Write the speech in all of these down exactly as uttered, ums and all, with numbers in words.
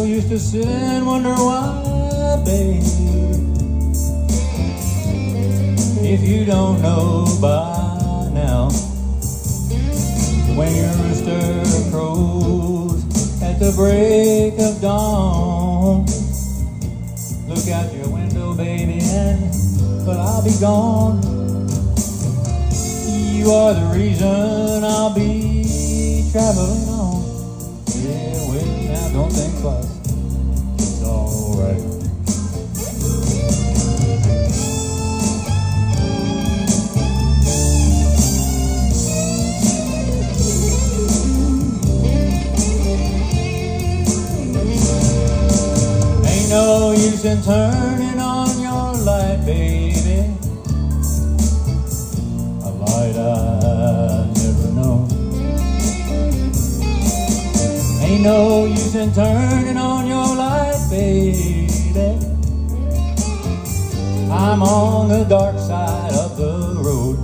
still used to sit and wonder why, babe. If you don't know by now, when your rooster crows at the break of dawn, look out your window, baby, and but I'll be gone. You are the reason I'll be traveling on. Yeah, well, now don't think twice. It's alright. Ain't no use in turning on your light, baby. A light I never known. Ain't no use in turning on your light, baby. I'm on the dark side of the road.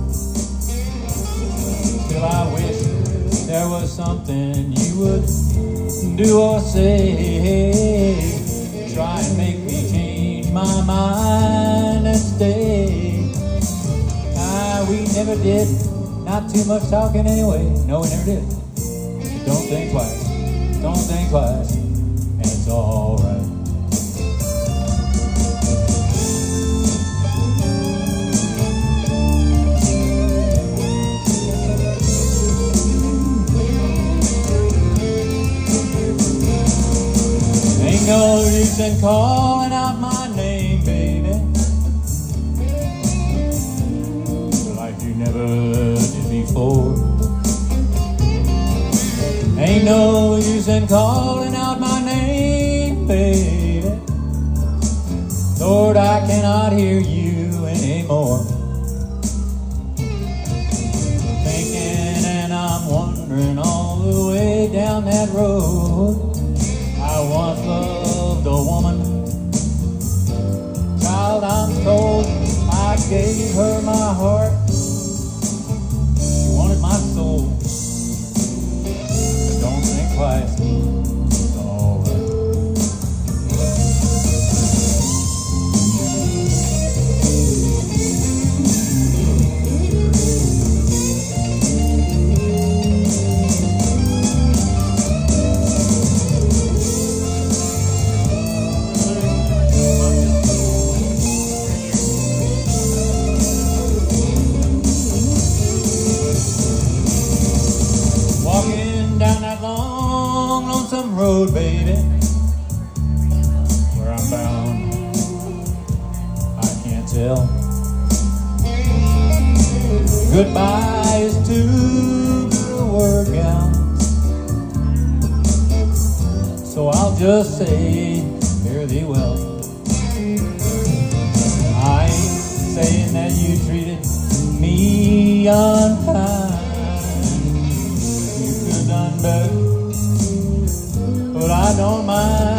Still I wish there was something you would do or say. Try and make me change my mind and stay. Ah, we never did. Not too much talking anyway. No, we never did. Don't think twice. Don't think twice. And it's alright. Ain't no use in calling out my name, baby, like you never did before. Ain't no use in calling out my name, baby. Lord, I cannot hear you anymore. Thinking and I'm wondering all the way down that road. I once loved a woman, child, I'm told I gave her my heart. She wanted my soul. Don't think twice, it's alright. Road, baby, where I'm bound, I can't tell. Goodbye is too good a word, gal, so I'll just say fare thee well. I ain't saying that you treated me unkind. You could have done better, but I don't mind.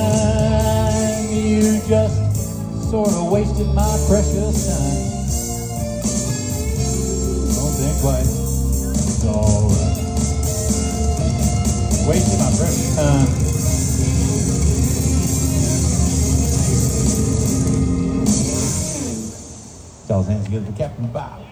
You just sort of wasted my precious time. Don't think twice, it's alright. Wasted my precious time. It's all sounds good for Captain Bob.